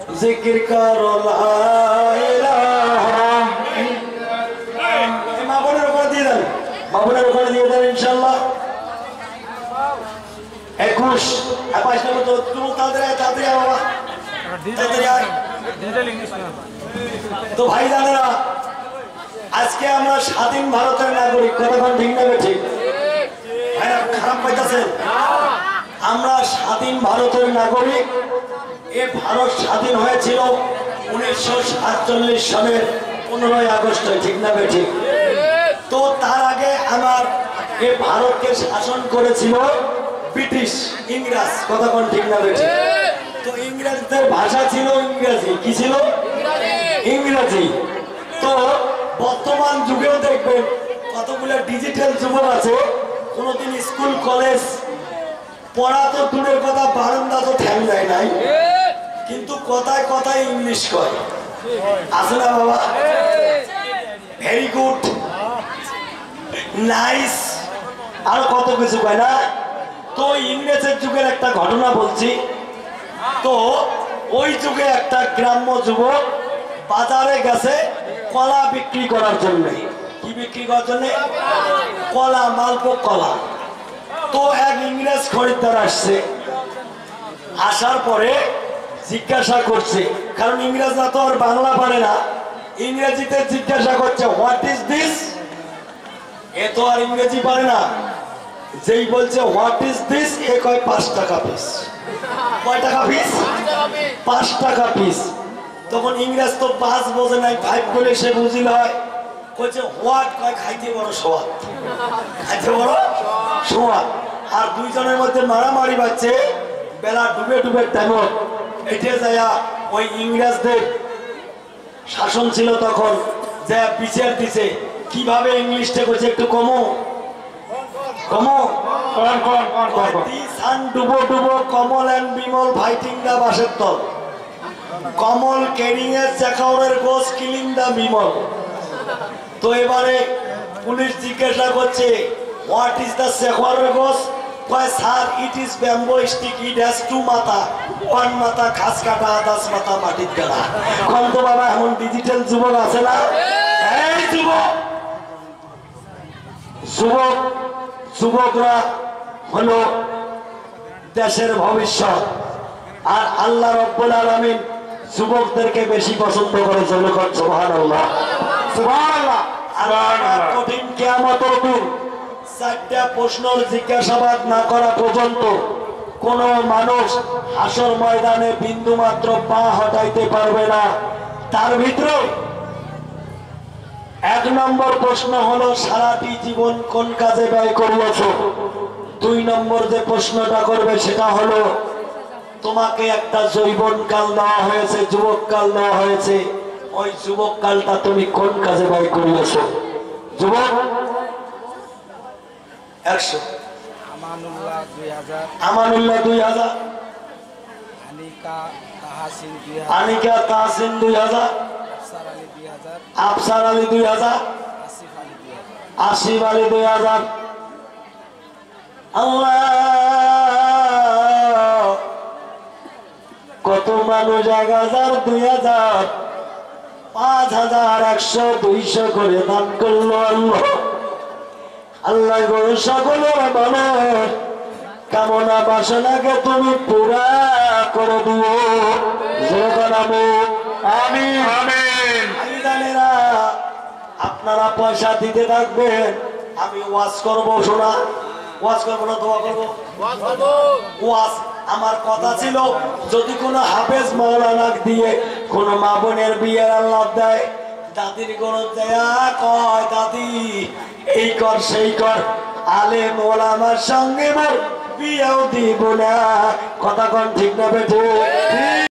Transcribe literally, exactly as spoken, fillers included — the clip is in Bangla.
জিকির করো লা ইলাহা ইল্লাল্লাহ। মা বোনের ওখানে দিয়ে দেন, মা বোনের ওখানে দিয়ে দেন ইনশাআল্লাহ। একুশ আপাশ না তো তুমি তাড়াতাড়ি তাড়াতাড়ি বাবা ডিজিটাল ইংলিশ না। তো ভাই জানেরা, আজকে আমরা স্বাধীন ভারতের নাগরিক, কতক্ষণ ঠিক না ঠিক? ভাইরা খারাপ পাইতেছেন? আমরা স্বাধীন ভারতের নাগরিক। এ ভারত স্বাধীন হয়েছিল উনিশশো সাতচল্লিশ সালের পনেরোই আগস্ট, ঠিক না ঠিক? তো তার আগে আমার এ ভারতকে শাসন করেছিল ব্রিটিশ, ইংরেজ, কতক্ষণ ঠিক না ঠিক? তো ইংরেজদের ভাষা ছিল ইংরেজি। কি ছিল? ইংরেজি। তো বর্তমান যুগেও দেখবেন কতগুলো ডিজিটাল যুবক আছে, কোনোদিন স্কুল কলেজ পড়া তো দূরের কথা, বারান্দা তো ঠ্যাং দেয় নাই, কিন্তু কথায় কথায় ইংলিশ কয়। আছে না বাবা? ভেরি গুড, নাইস, আর কত কিছু কয় না। তো ইংরেজের যুগের একটা ঘটনা বলছি। তো ওই যুগে একটা গ্রাম্য যুবক বাজারে গেছে কলা বিক্রি করার জন্য। কি বিক্রি করার জন্য? কলা, মালভোগ কলা। তো এক ইংরেজ খরিদ্দার আসছে, আসার পরে জিজ্ঞাসা করছে, কারণ ইংরেজরা তো আর বাংলা পারে না, ইংরেজিতে জিজ্ঞাসা করছে হোয়াট ইজ দিস। এ তো আর ইংরেজি পারে না, যেই বলছে হোয়াট ইজ দিস, এ কয় পাঁচ টাকা পিস। কয় টাকা পিস? পাঁচ টাকা পিস। তখন ইংরেজ তো পাঁচ বোঝে নাই, ফাইভ বলে সে বুঝিল হয়, কইছে হোয়াট, কয় খাইতে বড় সোয়াদ, খাইতে বড় সোয়াদ। আর দুইজনের মধ্যে মারামারি বাজছে, বেলা ডুবে ডুবে তেমন। এটে যাইয়া ওই ইংরেজদের শাসন ছিল তখন, যা বিচার দিছে কিভাবে ইংলিশটা কইছে একটু কমো কমো ডুবো ডুবো Kamal and Bimal fighting the বাসের তল, কমল কেরিং এর চেকাউরের গোস কিলিং দা বিমল। তো এবারে পুলিশ জিজ্ঞাসা করছে হোয়াট ইজ দা চেকাউরের গোস, কয় sir it is bamboo stick, it has two matha, one matha ঘাস কাটা, আদাস মাথা মাটির কাটা। কোন তো বাবা এমন ডিজিটাল যুবক আছে না? এই যুবক, যুবক যুবকরা হলো দেশের ভবিষ্যৎ। আর আল্লাহ রাব্বুল আলামিন যুবকদেরকে বেশি পছন্দ করে। জনগণ সুবহানাল্লাহ, সুবহানাল্লাহ। আর কঠিন কিয়ামতের দিন চারটা প্রশ্নের জিজ্ঞাসাবাদ না করা পর্যন্ত কোন মানুষ হাসর ময়দানে বিন্দু মাত্র পা হটাইতে পারবে না। তার ভিতরে এক নম্বর প্রশ্ন হলো সারাটি জীবন কোন কাজে ব্যয় করিয়েছ। দুই নম্বর যে প্রশ্নটা করবে সেটা হলো তোমাকে একটা যৌবন কাল দেওয়া হয়েছে, যুবক কাল দেওয়া হয়েছে, ওই যুবক কালটা তুমি কোন কাজে ব্যয় করিয়েছ। যুবক একশো, আমানুল্লাহ দুই হাজার, আমানুল্লাহ দুই হাজার, আনিকা তাহসিন দুই হাজার, আনিকা তাহসিন দুই হাজার, আফসার আলী দুই হাজার, আফসার আলী দুই হাজার, আসিফ আলী দুই হাজার, আসিফ আলী দুই হাজার। আল্লাহ, কত মানুষ এক হাজার, দুই হাজার, পাঁচ হাজার, একশো, দুইশো করে দান করলো। আল্লাহ আল্লাহ গো, সকলের মনের কামনা বাসনাকে তুমি পুরা করে দিও। আমিন আমিন। জানেরা আপনারা পয়সা দিতে থাকবেন, আমি ওয়াজ করব। শোনা, ওয়াজ করবো না দোয়া করবো? ওয়াজ আমার কথা ছিল, যদি কোনো হাফেজ মাওলানা দিয়ে কোন মা বোনের বিয়ের আল্লাহ দেয়, দাদির কোন দেয়া কয় দাদি এই কর সেই কর, আলেম ওলামার সঙ্গে মোর বিয়েও দিব না। কথা কোন ঠিক না বেঠে?